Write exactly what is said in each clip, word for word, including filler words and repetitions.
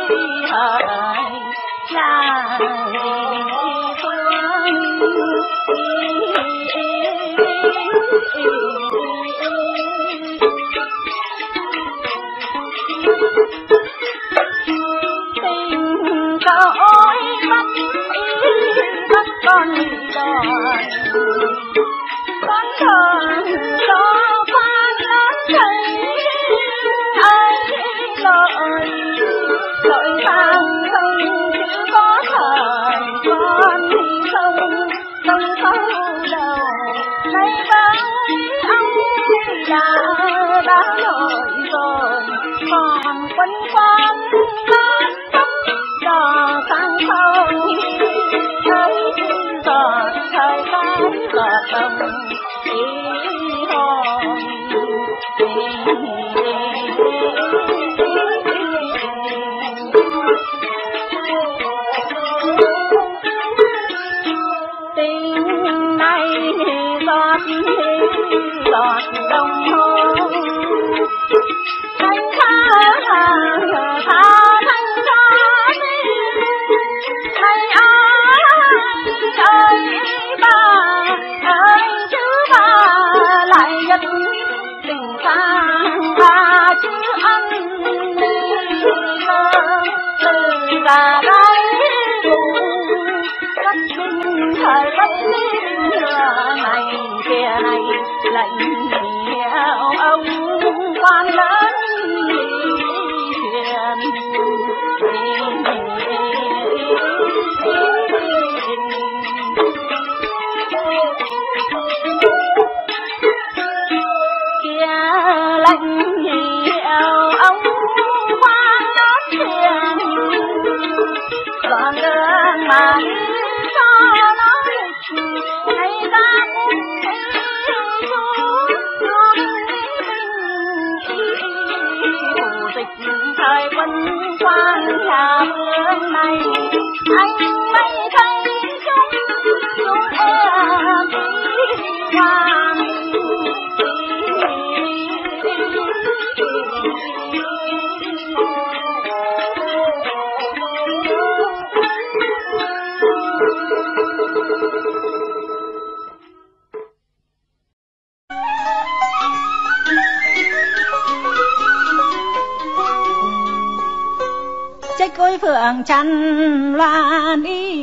phượng chăn loan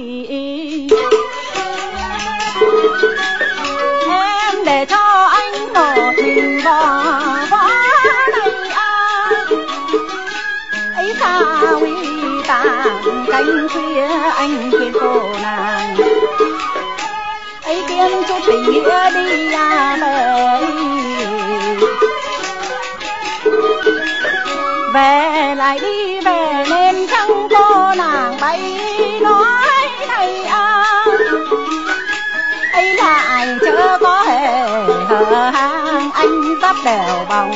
đi, em để cho anh một mình bò vó này à. Ấy sao uy tàng cánh khuya anh quên cô nàng, ấy kiếm chút tình nghĩa đi à về. Về lại đi về nên chẳng cô nàng bay nói này à, ấy lại chớ có hề hờ hang anh tắp đều vòng,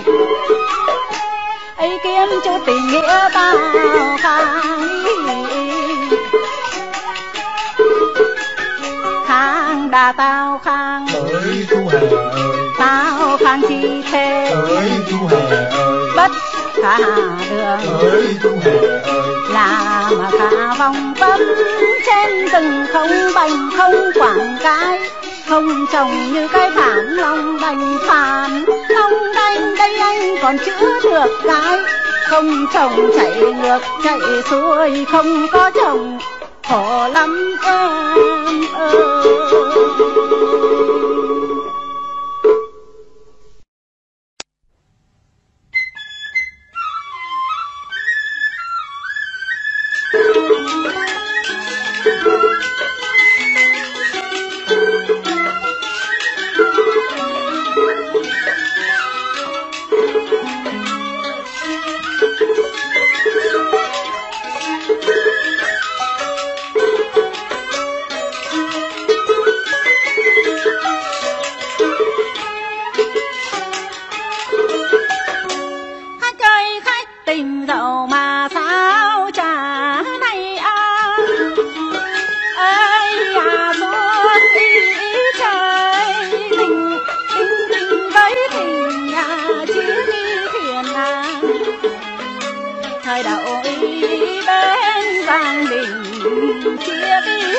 ấy kiếm chút tình nghĩa bao khang khang đà tao khang ơi thu hè ơi, tao khang chi thế ơi thu hè ơi, bất khả đường ơi thu hè ơi, là mà khả vòng vấp trên rừng không bành không quảng cái, không trồng như cái thản lòng đành phản long đanh đây anh còn chữa được cái, không trồng chạy ngược chạy xuôi không có chồng khổ lắm em ơi.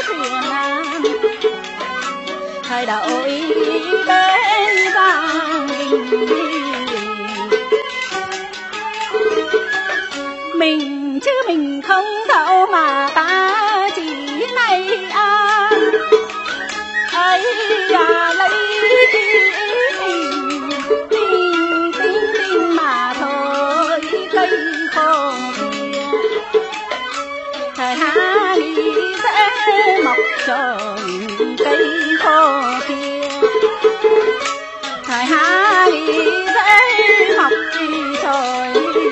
thuyền nam thời đổi bên vàng mình chứ mình không đâu mà ta chỉ này à ấy à lấy tình tình tình tình mà thôi cây khô kia thời hạ đi sẽ mọc tròn cây khô kia thời hạ đi sẽ mọc tròn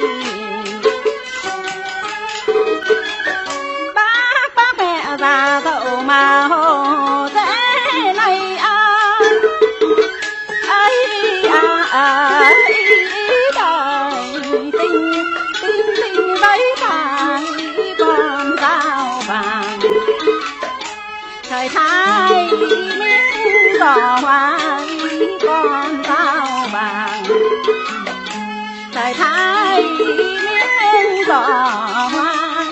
bác bác mẹ già cậu mà hồ thế này à ấy à ấy đời tình tình tình giấy phải con dao vàng thời thái miếng cỏ hoang con dao vàng thời thái miếng cỏ hoang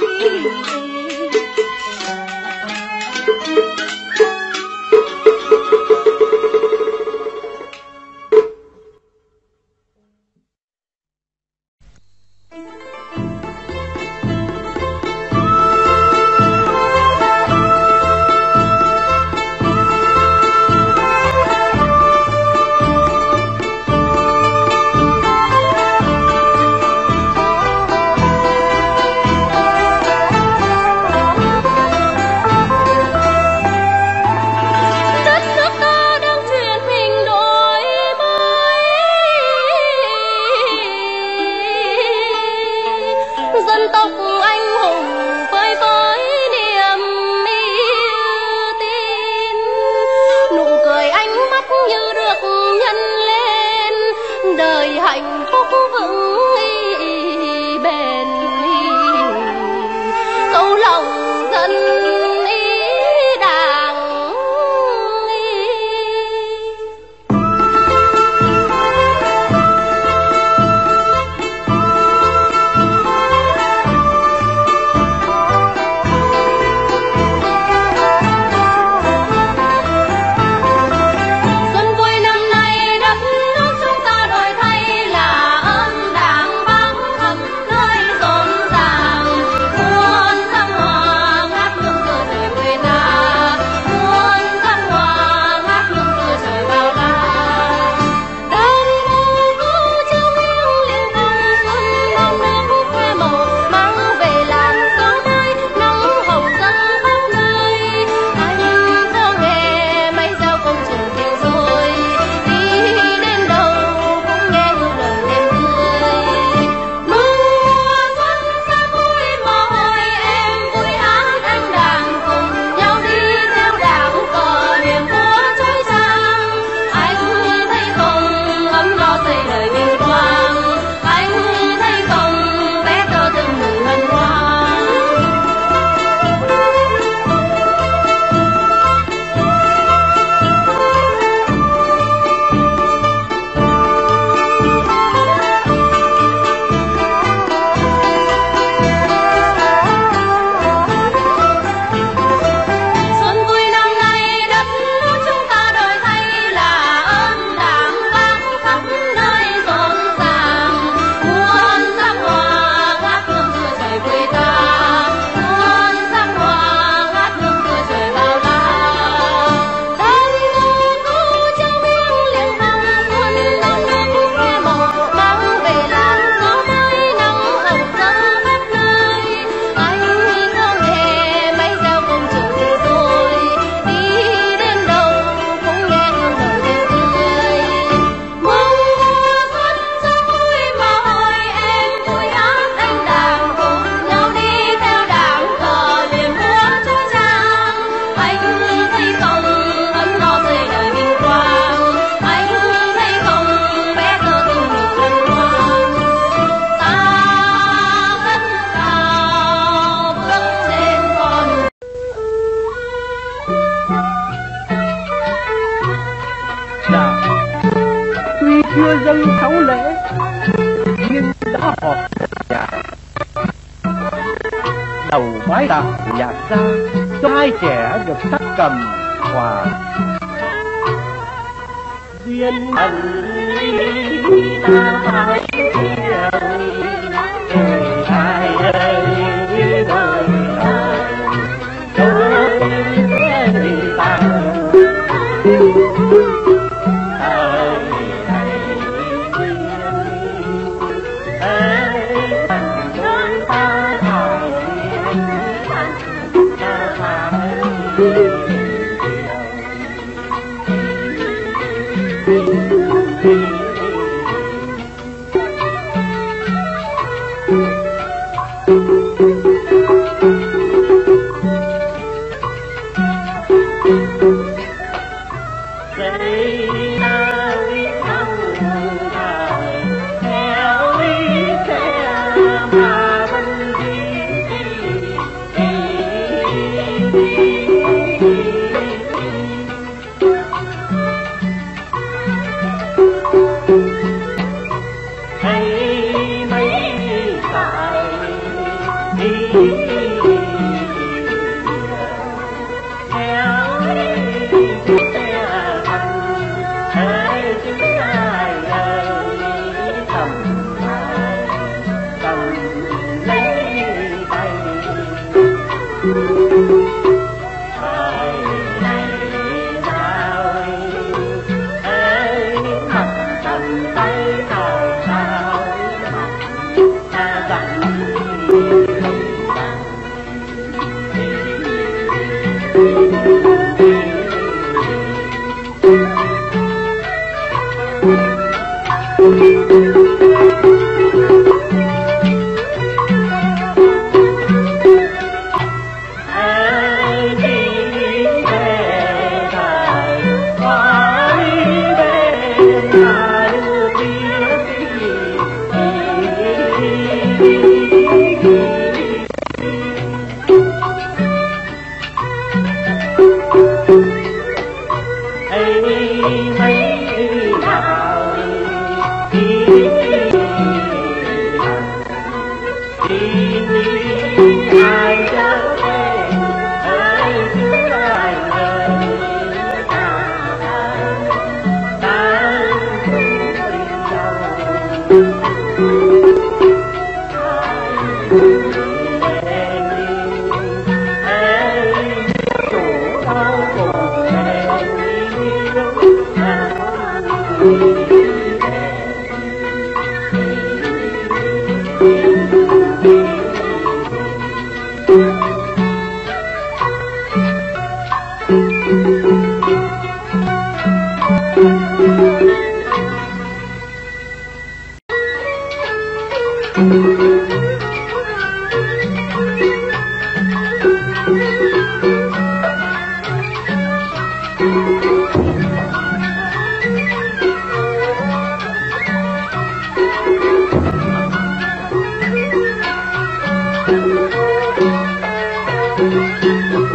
chưa dâng thấu lễ nhưng đã họp nhà đầu mái đàn nhạc ra hai trẻ được sắc cầm hòa. duyên ẩn ta phải đời ai ơi đời ai đời ta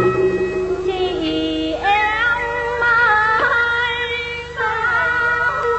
chị em mai sao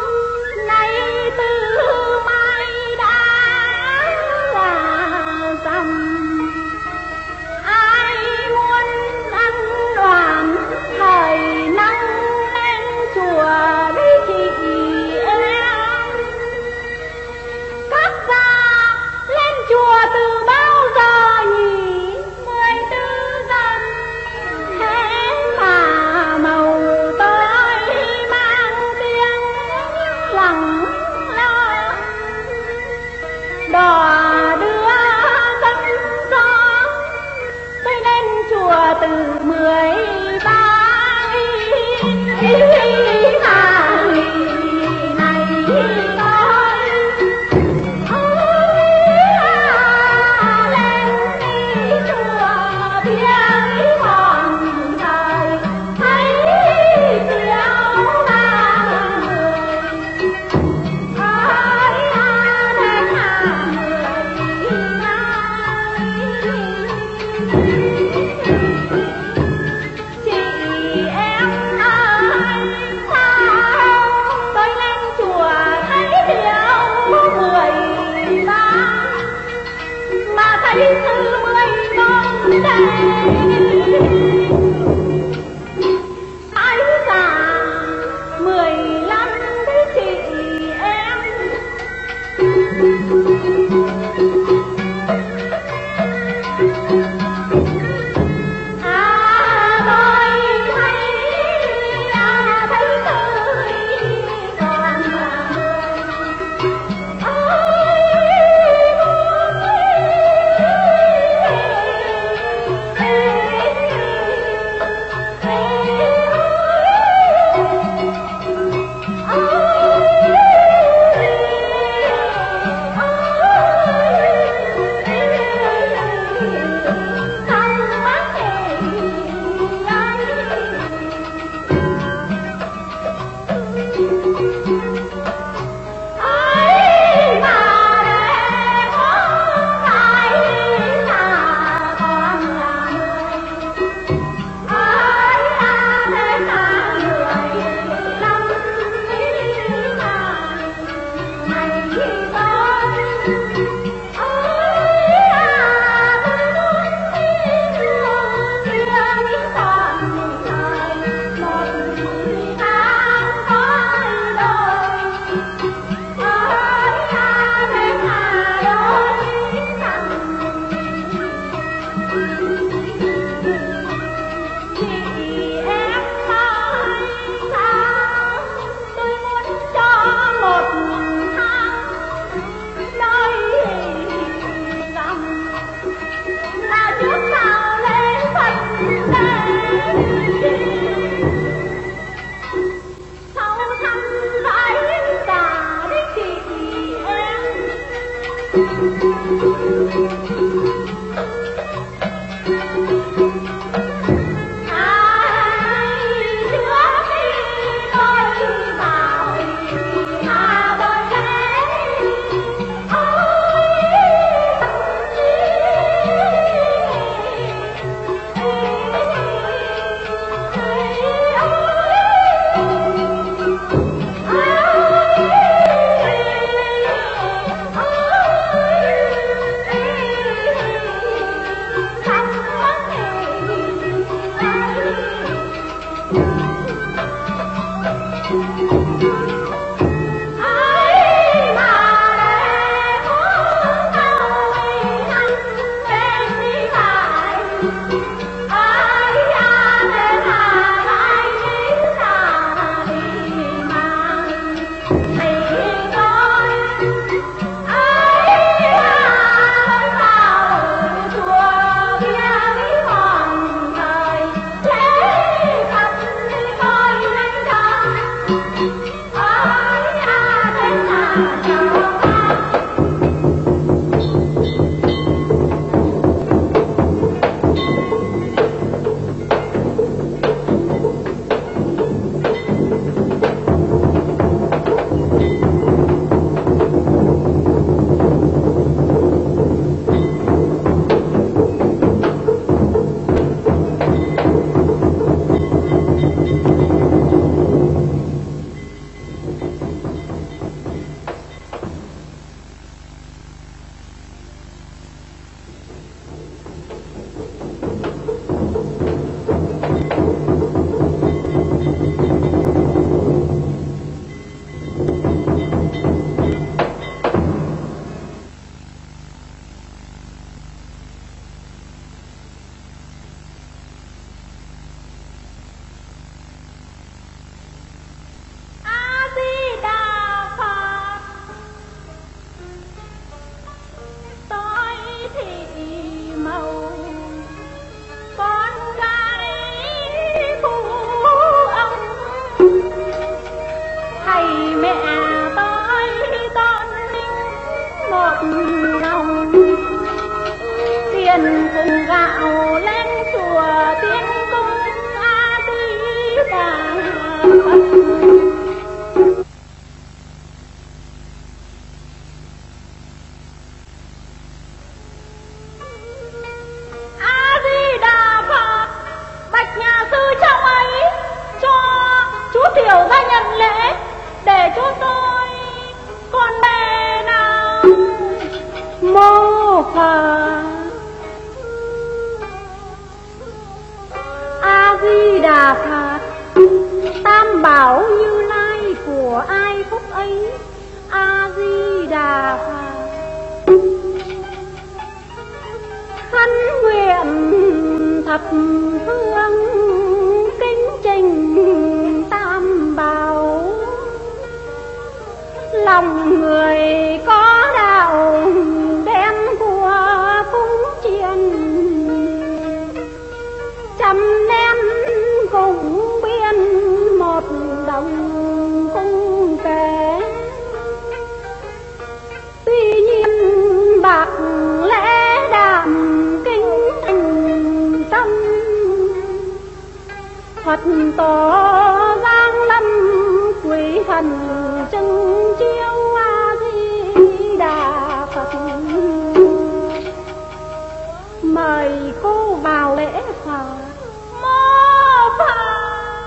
thập phương kính trình tam bảo, lòng người có đạo đem của cúng chiên, trăm nem cùng biên một đồng cung kể. Tuy nhiên bạc lẽ đạm kính thành tâm, Phật tổ giang lâm quỷ thần trưng chiếu A Di Đà Phật. Mời cô vào lễ Phật. Mô Phật.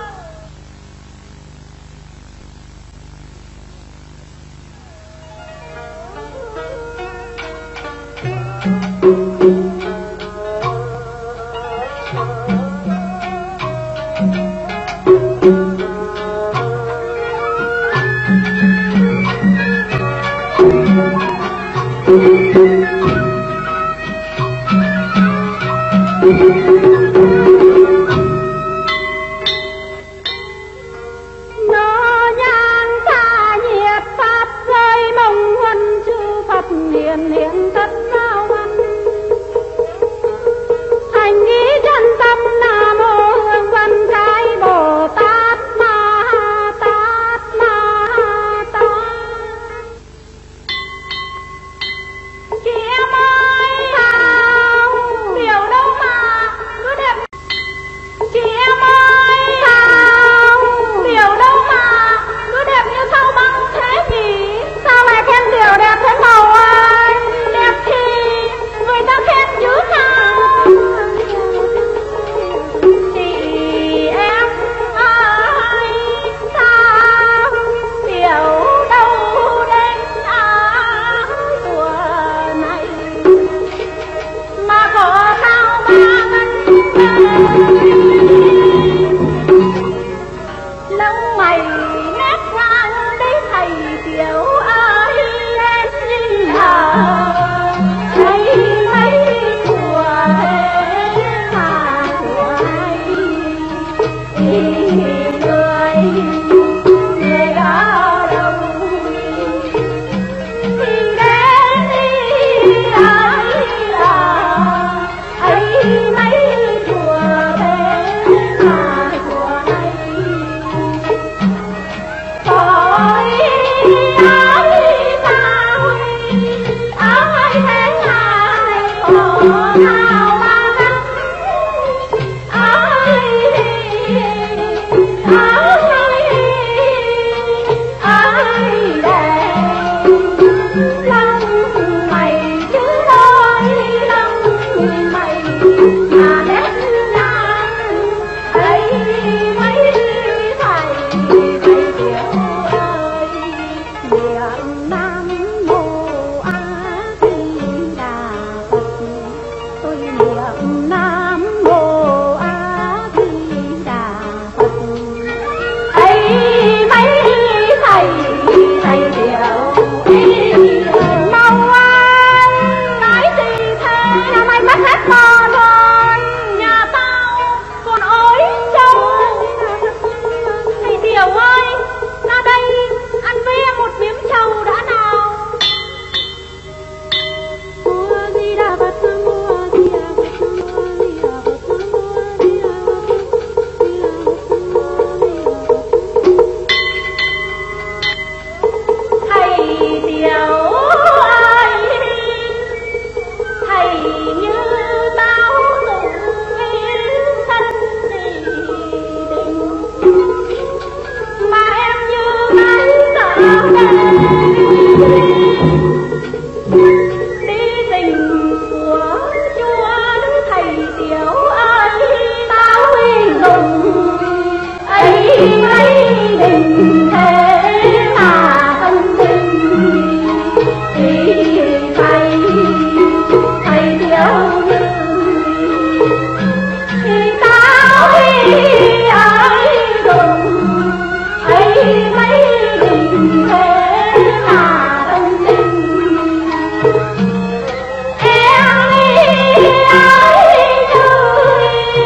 Nó nhang xa nhiệt pháp rơi mong huân chư Phật hiền hiền tất cao văn, hành ý chân tâm Nam mô Hương Vân Thái Bồ Tát Ma Tát Ma Tát. Chị em ơi nào, điều đâu mà cứ đẹp. Chị em ơi nào, điều đâu mà cứ đẹp như sao băng thế nhỉ? Sao lại khen điều đẹp thế màu ơi? Đẹp thì người ta khen chứ sao? Chị em ơi sao điều đâu đến à tuổi này mà có sao mà lông mày nét ngang đấy thầy tiểu ơi em đi hờ thấy mấy chùa thế mà chùa hay người người đó đâu thì đến đi ấy là ấy mấy chùa thế mà chùa hay. Ôi ái sao ái thế ngài khổ nào mà gắng ái ái ái để lông mày chứ đôi lông mày mà nét ngang ấy mấy thầy thầy tiểu ơi. Niệm Nam Mô A Di Đà Phật, tôi niệm Nam Mô A Di Đà Phật. Ấy mấy thầy thầy tiểu mau ơi nói gì thế? Nhà mày mất hết bò rồi, nhà tao còn ối trâu. Thầy tiểu ơi ra đây ăn với em một miếng trầu đã nào. Mô A Di Đà Phật, Mô A Di Đà Phật, Mô A Di Đà Phật, Mô A Di Đà Phật. Thầy tiểu ơi thầy như tao dùng yên thân gì định mà em như bán sao đi tình của chúa đức thầy tiểu ơi tao huy dùng ấy ấy định thế mà thân tình thì thầy thầy tiểu như thì tao huy ấy dùng ấy mấy định thế mà thân tình em ấy ấy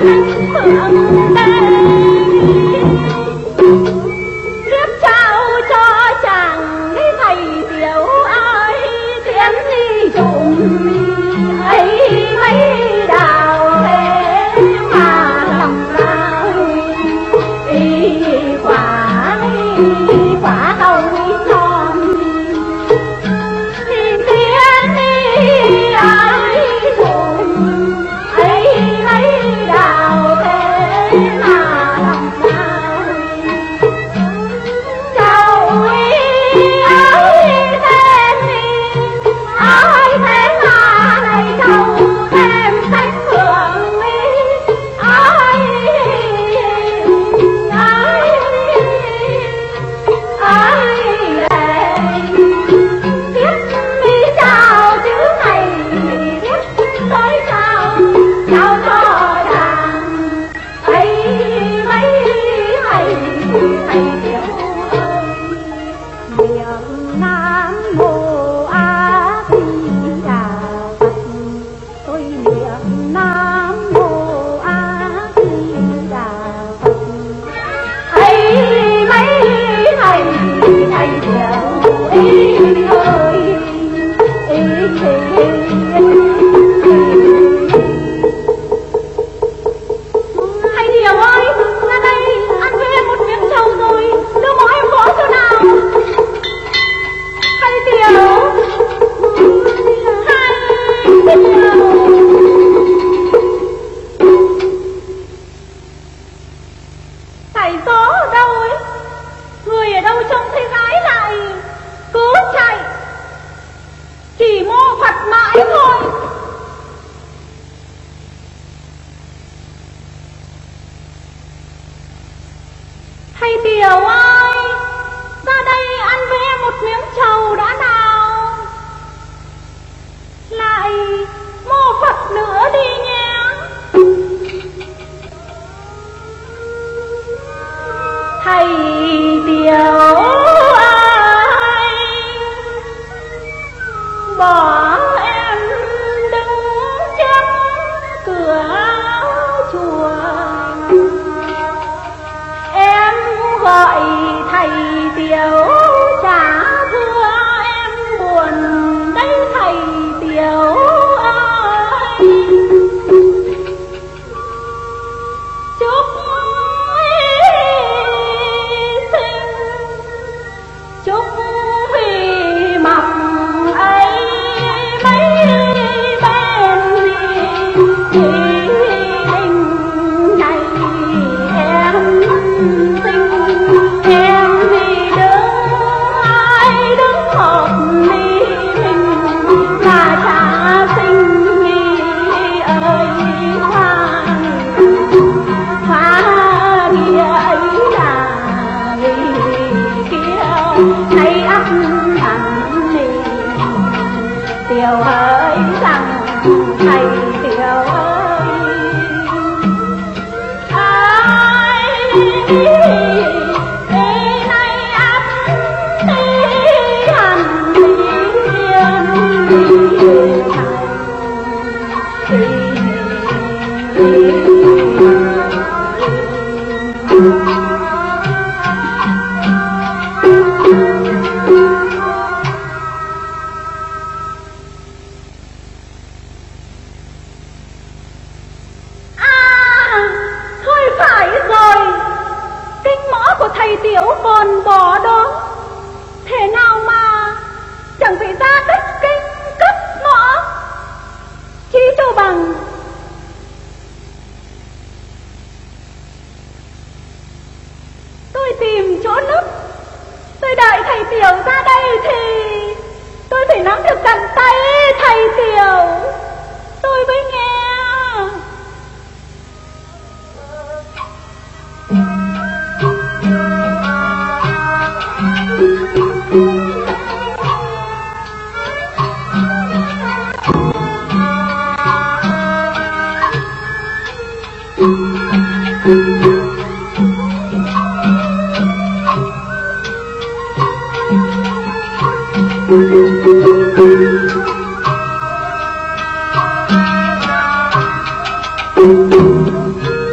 Thank you.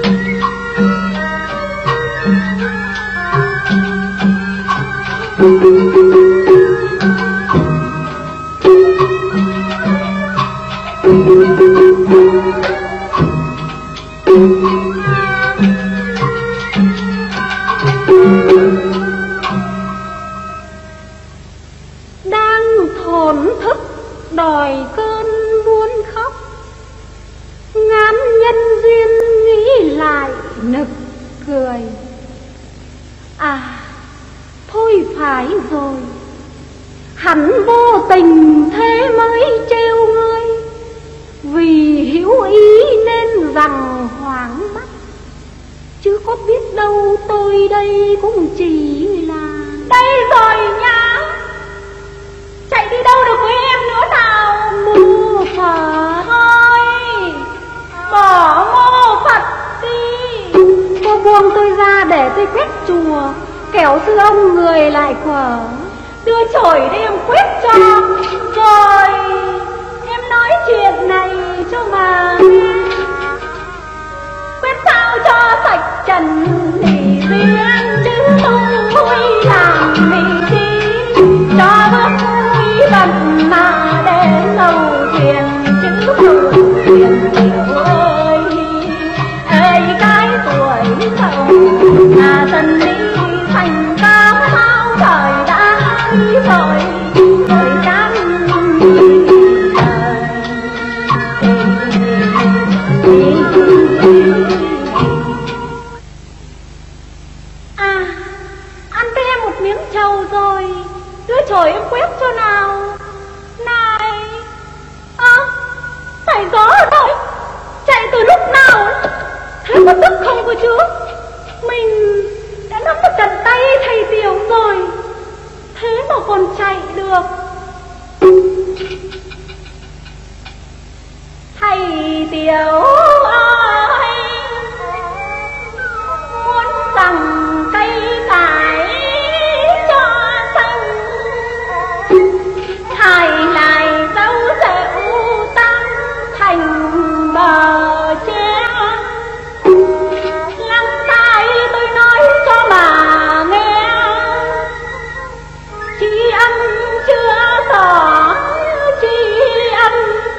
thổn thức đòi cơn muốn khóc. Ngán nhân duyên nghĩ lại nực cười. À thôi phải rồi, hẳn vô tình thế mới trêu ngươi. Vì hữu ý nên rằng hoảng mắt, chứ có biết đâu tôi đây cũng chỉ là. Đây rồi nha, chạy đi đâu được với em nữa nào. Mô Phật thôi, bỏ mô Phật đi. Cô buông tôi ra để tôi quét chùa, kẻo sư ông người lại quở. Đưa chổi đi em quét cho, rồi em nói chuyện này cho mà nghe. Quét sao cho sạch trần thì riêng, chứ không vui làm mình chi. Cho bước vui bận mà để sầu thuyền, chứ sầu thuyền nhiều ơi. Ơi cái tuổi sầu là dần đi thành cao hao, trời đã đi rồi rồi chán à. Ăn với em một miếng trầu rồi, đưa chổi em quét cho nào. Này à, xảy gió rồi, chạy từ lúc nào ấy. Thế có tức không cơ chứ? Mình đã nắm được cánh tay thầy Tiểu rồi, thế mà còn chạy được. Thầy Tiểu ơi, muốn rằng cây cải cho xanh, thầy lại dấu dẹo tan thành bờ tre. Lắng tai tôi nói cho mà nghe, tri âm chưa tỏ tri âm,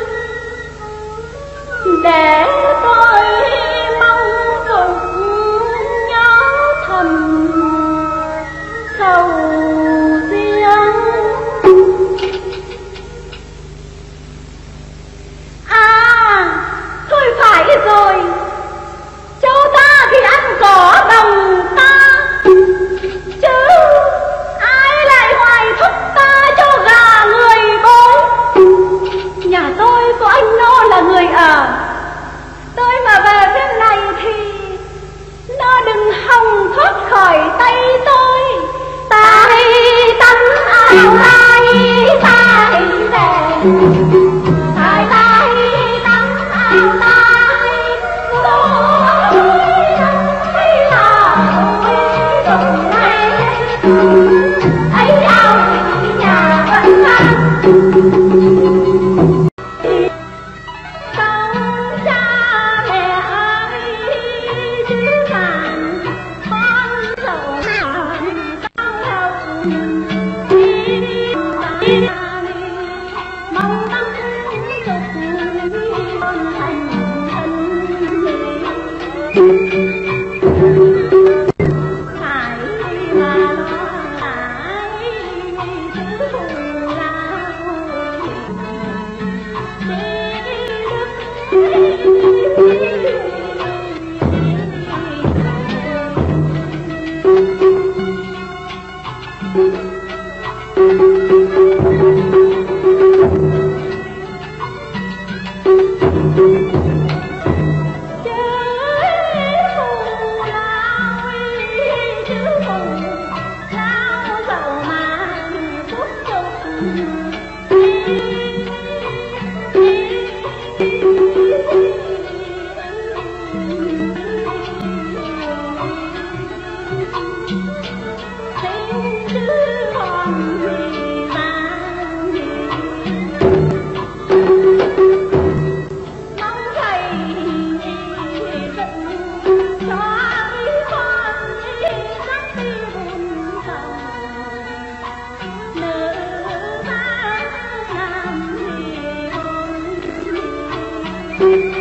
để tôi mong cùng nhớ thầm sầu riêng. À thôi phải rồi, châu ta thì ăn cỏ đồng ta, chứ ai lại hoài thúc ta cho gà người bối. Nhà tôi có anh Nô là người ở, tôi mà về bên này thì nó đừng hòng thoát khỏi tay tôi. Tai tắm áo tai tai về, tai tai tắm áo tai. Tôi thấy là tôi đồng này ấy áo nhà vẫn vang. Thank you.